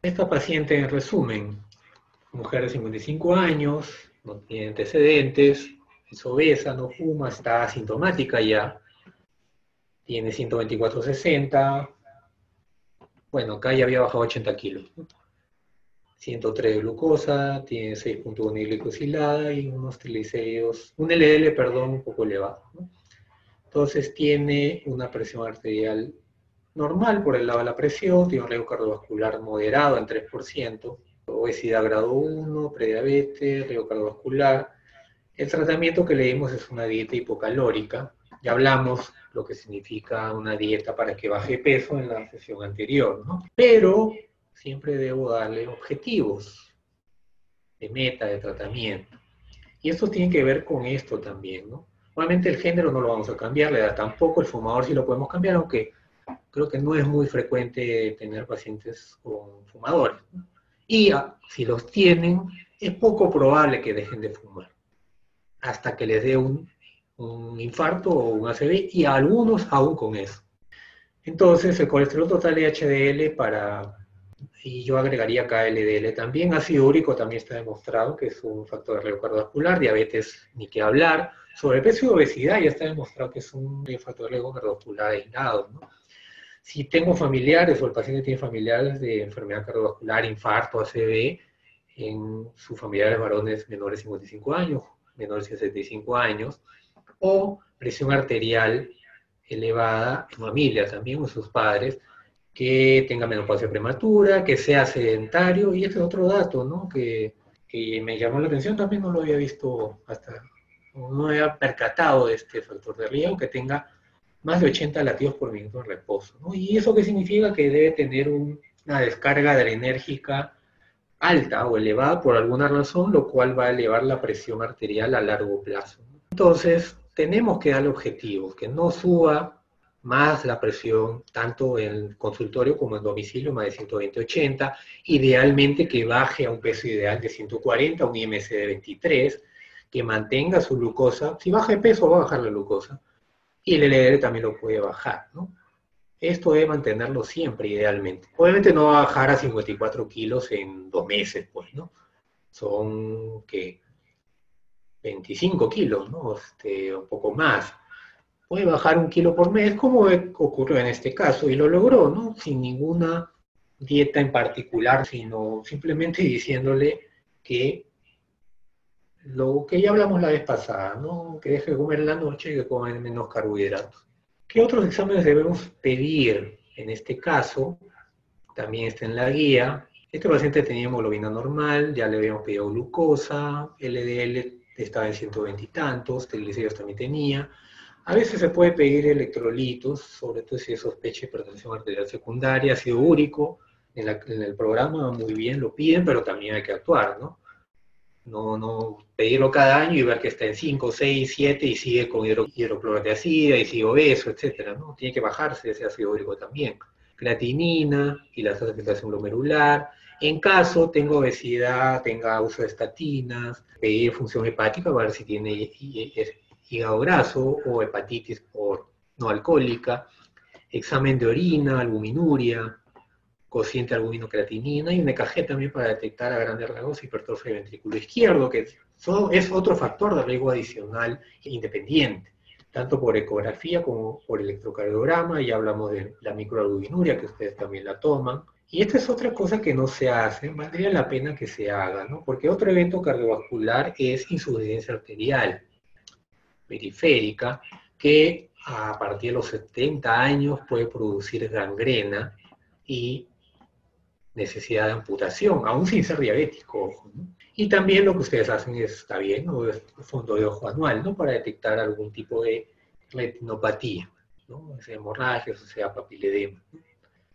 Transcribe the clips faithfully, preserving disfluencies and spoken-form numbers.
Esta paciente, en resumen, mujer de cincuenta y cinco años, no tiene antecedentes, es obesa, no fuma, está asintomática ya, tiene ciento veinticuatro sesenta, bueno, acá ya había bajado ochenta kilos, ¿no? ciento tres de glucosa, tiene seis punto uno de glicosilada y unos triglicéridos, un L D L, perdón, un poco elevado, ¿no? Entonces tiene una presión arterial normal por el lado de la presión, tiene un riesgo cardiovascular moderado en tres por ciento, obesidad grado uno, prediabetes, riesgo cardiovascular. El tratamiento que le dimos es una dieta hipocalórica. Ya hablamos lo que significa una dieta para que baje peso en la sesión anterior, ¿no? Pero siempre debo darle objetivos de meta de tratamiento. Y esto tiene que ver con esto también, ¿no? Obviamente el género no lo vamos a cambiar, la edad tampoco, el fumador sí lo podemos cambiar, aunque creo que no es muy frecuente tener pacientes con fumadores, ¿no? Y ah, si los tienen, es poco probable que dejen de fumar, hasta que les dé un, un infarto o un A C V, y a algunos aún con eso. Entonces, el colesterol total de H D L para, y yo agregaría acá L D L también, ácido úrico también está demostrado que es un factor de riesgo cardiovascular, diabetes ni que hablar, sobrepeso y obesidad ya está demostrado que es un factor de riesgo cardiovascular aislado, ¿no? Si tengo familiares o el paciente tiene familiares de enfermedad cardiovascular, infarto, A C V, en sus familiares varones menores de cincuenta y cinco años, menores de sesenta y cinco años, o presión arterial elevada en familia también, o sus padres, que tenga menopausia prematura, que sea sedentario, y este es otro dato, ¿no? Que, que me llamó la atención, también no lo había visto hasta, no había percatado de este factor de riesgo, que tenga más de ochenta latidos por minuto de reposo, ¿no? ¿Y eso qué significa? Que debe tener un, una descarga adrenérgica alta o elevada por alguna razón, lo cual va a elevar la presión arterial a largo plazo. Entonces, tenemos que darle objetivos, que no suba más la presión, tanto en el consultorio como en domicilio, más de ciento veinte ochenta, idealmente que baje a un peso ideal de ciento cuarenta, un I M C de veintitrés, que mantenga su glucosa, si baja de peso va a bajar la glucosa, y el L D L también lo puede bajar, ¿no? Esto debe mantenerlo siempre, idealmente. Obviamente no va a bajar a cincuenta y cuatro kilos en dos meses, pues, ¿no? Son, ¿qué? veinticinco kilos, ¿no? Este, un poco más. Puede bajar un kilo por mes, como ocurrió en este caso, y lo logró, ¿no? Sin ninguna dieta en particular, sino simplemente diciéndole que lo que ya hablamos la vez pasada, ¿no? Que deje de comer en la noche y que comen menos carbohidratos. ¿Qué otros exámenes debemos pedir? En este caso, también está en la guía. Este paciente tenía hemoglobina normal, ya le habíamos pedido glucosa, L D L estaba en ciento veinte y tantos, triglicéridos también tenía. A veces se puede pedir electrolitos, sobre todo si es sospecha de hipertensión arterial secundaria, ácido úrico, en, la, en el programa muy bien lo piden, pero también hay que actuar, ¿no? No, no pedirlo cada año y ver que está en cinco, seis, siete y sigue con hidro, hidroclorotiazida y sigue obeso, etcétera, ¿no? Tiene que bajarse ese ácido úrico también. Creatinina y la tasa de filtración glomerular. En caso tenga obesidad, tenga uso de estatinas, pedir función hepática para ver si tiene hígado graso o hepatitis por no alcohólica, examen de orina, albuminuria, cociente albumino-creatinina y un E K G también para detectar a grandes rasgos hipertrofia del ventrículo izquierdo, que es otro factor de riesgo adicional independiente, tanto por ecografía como por electrocardiograma. Ya hablamos de la microalbuminuria, que ustedes también la toman. Y esta es otra cosa que no se hace, valdría la pena que se haga, ¿no? Porque otro evento cardiovascular es insuficiencia arterial periférica, que a partir de los setenta años puede producir gangrena y necesidad de amputación, aún sin ser diabético, ojo, ¿no? Y también lo que ustedes hacen es, está bien, ¿no? Es un fondo de ojo anual, ¿no? Para detectar algún tipo de retinopatía, ¿no? Sea hemorragia, o sea papiledema, ¿no?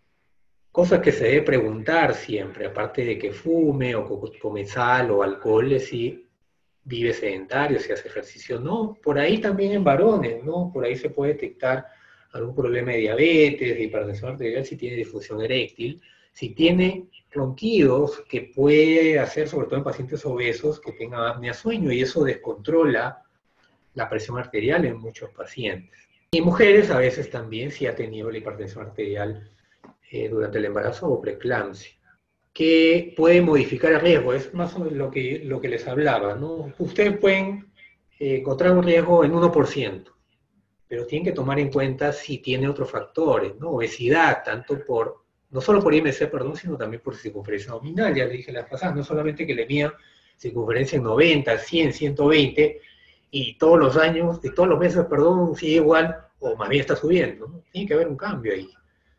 Cosas que se debe preguntar siempre, aparte de que fume o come sal o alcohol, es si vive sedentario, si hace ejercicio, no. Por ahí también en varones, ¿no? Por ahí se puede detectar algún problema de diabetes, de hipertensión arterial, si tiene disfunción eréctil, si tiene ronquidos, que puede hacer, sobre todo en pacientes obesos, que tengan apnea sueño, y eso descontrola la presión arterial en muchos pacientes. Y en mujeres a veces también si ha tenido la hipertensión arterial eh, durante el embarazo o preeclampsia. que puede modificar el riesgo. Es más o menos lo que, lo que les hablaba, ¿no? Ustedes pueden eh, encontrar un riesgo en uno por ciento, pero tienen que tomar en cuenta si tiene otros factores, ¿no? Obesidad, tanto por, no solo por I M C, perdón, sino también por circunferencia abdominal, ya le dije la pasada, no solamente que le mida circunferencia en noventa, cien, ciento veinte, y todos los años, y todos los meses, perdón, sigue igual, o más bien está subiendo, ¿no? Tiene que haber un cambio ahí.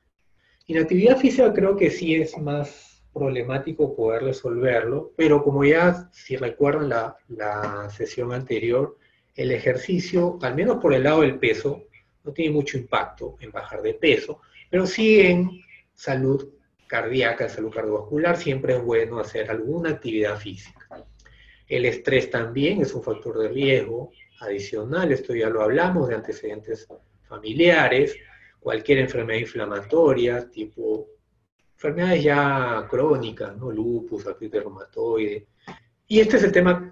Y la actividad física creo que sí es más problemático poder resolverlo, pero como ya, si recuerdan la, la sesión anterior, el ejercicio, al menos por el lado del peso, no tiene mucho impacto en bajar de peso, pero sí en salud cardíaca, en salud cardiovascular, siempre es bueno hacer alguna actividad física. El estrés también es un factor de riesgo adicional, esto ya lo hablamos, de antecedentes familiares, cualquier enfermedad inflamatoria, tipo enfermedades ya crónicas, ¿no? Lupus, artritis reumatoide. Y este es el tema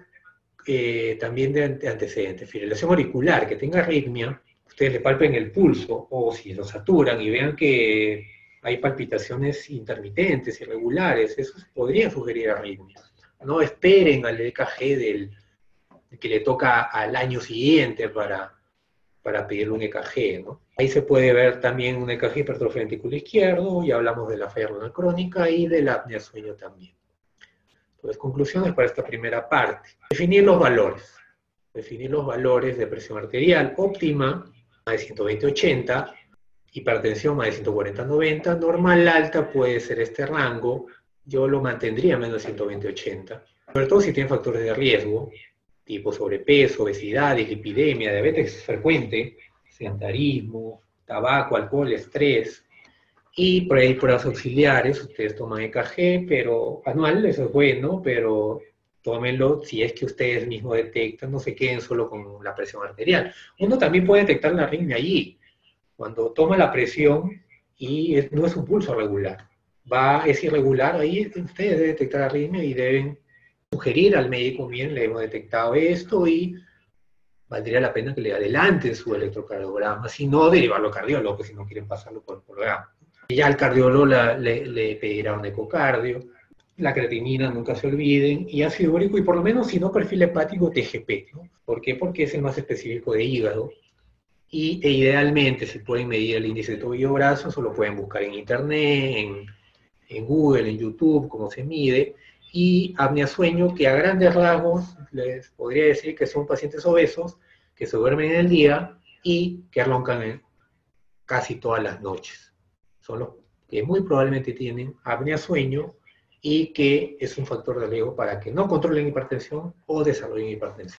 eh, también de antecedentes, fibrilación auricular, que tenga arritmia, ustedes le palpen el pulso, o si lo saturan y vean que hay palpitaciones intermitentes, irregulares, eso podría sugerir arritmia. No esperen al E K G del, que le toca al año siguiente para, para pedir un E K G, ¿no? Ahí se puede ver también un E K G hipertrofia ventricular izquierdo, ya hablamos de la falla renal crónica y de la apnea sueño también. Entonces, conclusiones para esta primera parte. Definir los valores. Definir los valores de presión arterial óptima, más de ciento veinte ochenta, hipertensión más de ciento cuarenta noventa, normal alta puede ser este rango, yo lo mantendría menos de ciento veinte ochenta, sobre todo si tiene factores de riesgo, tipo sobrepeso, obesidad, dislipidemia, diabetes frecuente, sedentarismo, tabaco, alcohol, estrés, y por ahí pruebas auxiliares, ustedes toman E K G, pero anual, eso es bueno, pero tómenlo si es que ustedes mismos detectan, no se queden solo con la presión arterial. Uno también puede detectar la arritmia allí, cuando toma la presión y es, no es un pulso regular, va, es irregular, ahí ustedes deben detectar arritmia y deben sugerir al médico, bien, le hemos detectado esto y valdría la pena que le adelanten su electrocardiograma, si no derivarlo al cardiólogo, si no quieren pasarlo por el programa. Ya el cardiólogo la, le, le pedirá un ecocardio, la creatinina, nunca se olviden, y ácido úrico, y por lo menos, si no, perfil hepático T G P, ¿no? ¿Por qué? Porque es el más específico de hígado, y e idealmente, si pueden medir el índice de tobillo-brazo, eso lo pueden buscar en internet, en, en Google, en YouTube, cómo se mide, y apnea sueño, que a grandes rasgos les podría decir que son pacientes obesos, que se duermen en el día y que roncan en casi todas las noches. Son los que muy probablemente tienen apnea sueño y que es un factor de riesgo para que no controlen hipertensión o desarrollen hipertensión.